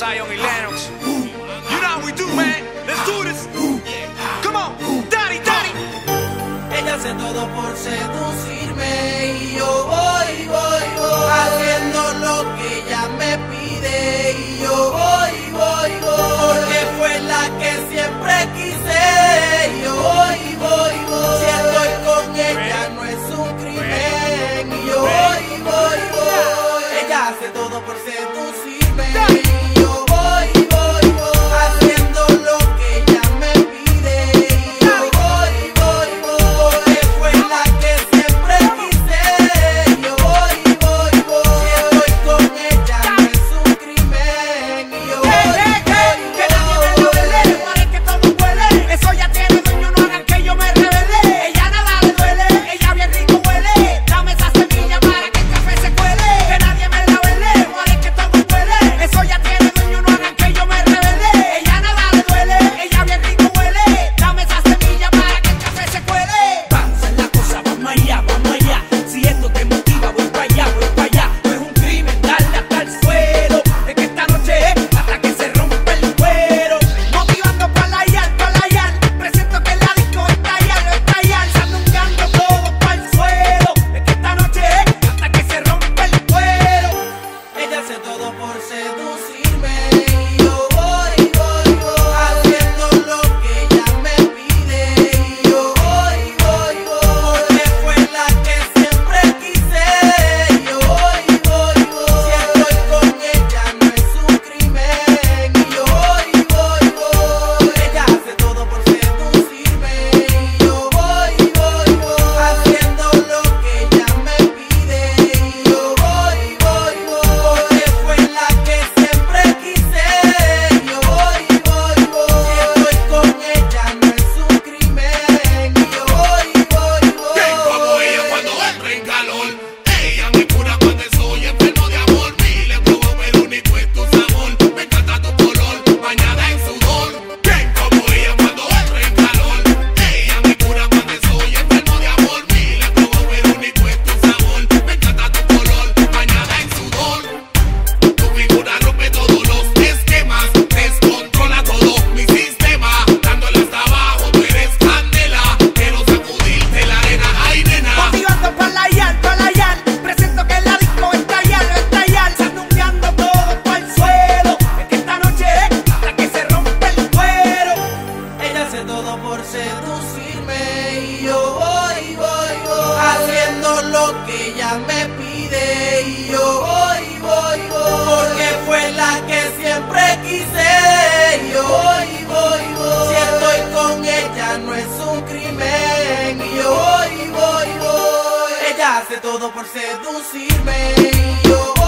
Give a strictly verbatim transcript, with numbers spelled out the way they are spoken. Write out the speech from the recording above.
Zion y Lennox. You know how we do, man. Let's do this. Come on, daddy, daddy. Ella hace todo por seducirme y yo voy, voy, voy haciendo lo que ella me pide y yo voy, voy, voy porque fue la que siempre quise y yo voy, voy, voy si estoy con ella no es un crimen y yo voy, voy, voy ella hace todo por seducirme y yo voy, voy, voy haciendo lo que ella me pide y yo voy, voy, voy porque fue la que siempre quise y yo voy, voy, voy si estoy con ella no es un crimen y yo voy, voy, voy que nadie me revele, para que todo huele eso ya tiene dueño, no hagan que yo me revele ella nada le duele, ella bien rico huele dame esa semilla para que el café se cuele que nadie me la vele, para que todo huele eso ya tiene dueño, no hagan que yo me revele ella nada le duele, ella bien rico huele dame esa semilla para que el café se cuele Vamos a la cosa, vamos allá, vamos allá. Si esto te motiva, voy para allá, voy para allá. No es un crimen darle hasta el suelo. Es que esta noche es hasta que se rompe el cuero. motivando para la yal, para la yal presento que la disco está yal, está yal sandungueando todo para el suelo es que esta noche es hasta que se rompe el cuero ella hace todo por seducirme y yo voy, voy, voy haciendo lo que ella me pide y yo voy, voy, voy porque fue la que siempre quise y yo voy, voy, voy si estoy con ella no es un crimen y yo voy, voy, voy ella hace todo por seducirme y yo voy, voy, voy haciendo lo que ella me pide y yo voy, voy, voy porque fue la que siempre quise y yo voy, voy, voy si estoy con ella no es un crimen y yo voy, voy, voy Bien como ella cuando entra en calor. Ella me cura cuando soy enfermo de amor. Ni le probo pero ni cuento sabor. Me encanta tu color, bañada en sudor. Bien como ella cuando entra en calor. Ella me cura cuando soy enfermo de amor. Ni le probo pero ni cuento sabor. Me encanta tu color, bañada en sudor. Tu figura rompe todos los esquemas. Descontrola todo mi sistema. Dándole hasta abajo, tú eres candela. Quiero sacudirte la arena, ay nena. motivando para la yal, para la yal presento que la disco está yal, está yal sandungueando todo para el suelo es que esta noche es hasta que se rompe el cuero ella hace todo por seducirme y yo voy, voy, voy haciendo lo que ella me pide y yo voy, voy, voy porque fue la que siempre quise y yo voy, voy, voy si estoy con ella no es un crimen y yo voy, voy, voy ella hace todo por seducirme y yo